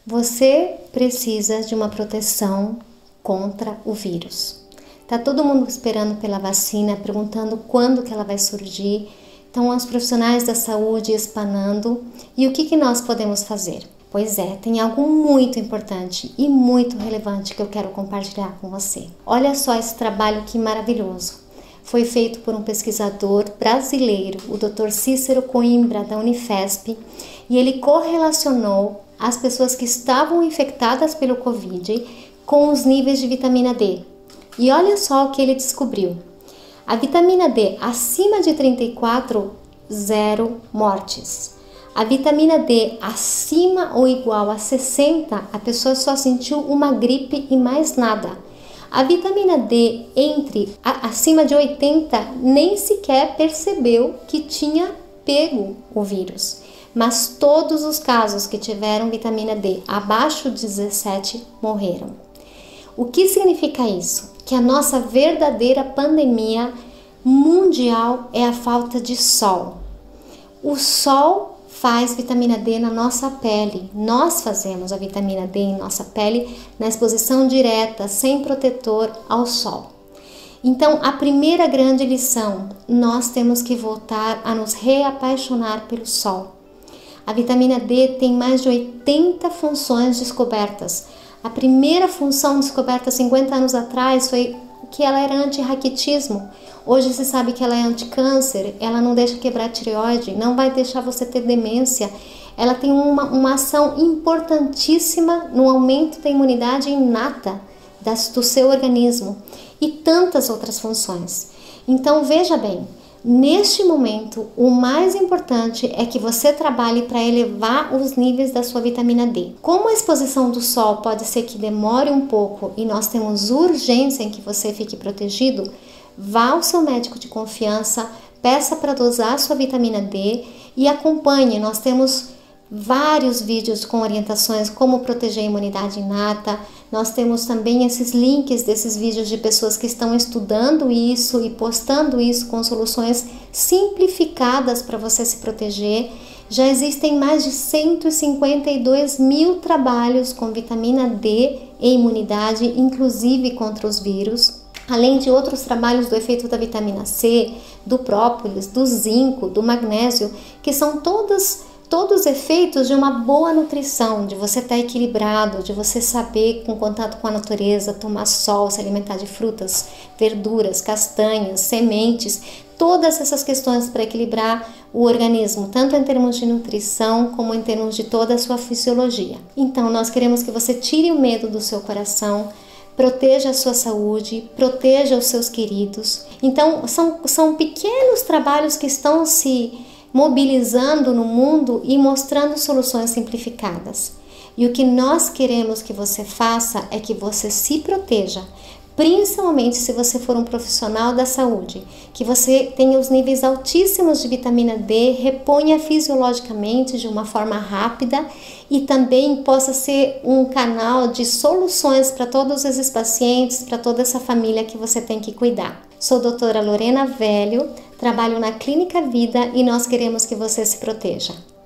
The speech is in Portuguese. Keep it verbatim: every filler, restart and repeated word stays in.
Você precisa de uma proteção contra o vírus. Tá todo mundo esperando pela vacina, perguntando quando que ela vai surgir. Então, os profissionais da saúde espanando. E o que que nós podemos fazer? Pois é, tem algo muito importante e muito relevante que eu quero compartilhar com você. Olha só esse trabalho que maravilhoso. Foi feito por um pesquisador brasileiro, o doutor Cícero Coimbra, da Unifesp, e ele correlacionou as pessoas que estavam infectadas pelo Covid com os níveis de vitamina D. E olha só o que ele descobriu. A vitamina D acima de trinta e quatro, zero mortes. A vitamina D acima ou igual a sessenta, a pessoa só sentiu uma gripe e mais nada. A vitamina D entre a, acima de oitenta nem sequer percebeu que tinha pego o vírus. Mas todos os casos que tiveram vitamina D abaixo de dezessete morreram. O que significa isso? Que a nossa verdadeira pandemia mundial é a falta de sol. O sol faz vitamina D na nossa pele. Nós fazemos a vitamina D em nossa pele na exposição direta, sem protetor ao sol. Então, a primeira grande lição, nós temos que voltar a nos reapaixonar pelo sol. A vitamina D tem mais de oitenta funções descobertas. A primeira função descoberta cinquenta anos atrás foi que ela era anti-raquitismo. Hoje se sabe que ela é anti-câncer, ela não deixa quebrar a tireoide, não vai deixar você ter demência. Ela tem uma, uma ação importantíssima no aumento da imunidade inata das, do seu organismo e tantas outras funções. Então veja bem, neste momento o mais importante é que você trabalhe para elevar os níveis da sua vitamina D. Como a exposição do sol pode ser que demore um pouco e nós temos urgência em que você fique protegido, vá ao seu médico de confiança, peça para dosar sua vitamina D e acompanhe. Nós temos vários vídeos com orientações como proteger a imunidade inata. Nós temos também esses links desses vídeos de pessoas que estão estudando isso e postando isso com soluções simplificadas para você se proteger. Já existem mais de cento e cinquenta e dois mil trabalhos com vitamina D e imunidade, inclusive contra os vírus. Além de outros trabalhos do efeito da vitamina C, do própolis, do zinco, do magnésio, que são todos, todos efeitos de uma boa nutrição, de você estar equilibrado, de você saber, com contato com a natureza, tomar sol, se alimentar de frutas, verduras, castanhas, sementes, todas essas questões para equilibrar o organismo, tanto em termos de nutrição como em termos de toda a sua fisiologia. Então, nós queremos que você tire o medo do seu coração, proteja a sua saúde, proteja os seus queridos. Então, são, são pequenos trabalhos que estão se mobilizando no mundo e mostrando soluções simplificadas. E o que nós queremos que você faça é que você se proteja, principalmente se você for um profissional da saúde, que você tenha os níveis altíssimos de vitamina D, reponha fisiologicamente de uma forma rápida e também possa ser um canal de soluções para todos esses pacientes, para toda essa família que você tem que cuidar. Sou a doutora Lorena Velho, trabalho na Clínica Vida e nós queremos que você se proteja.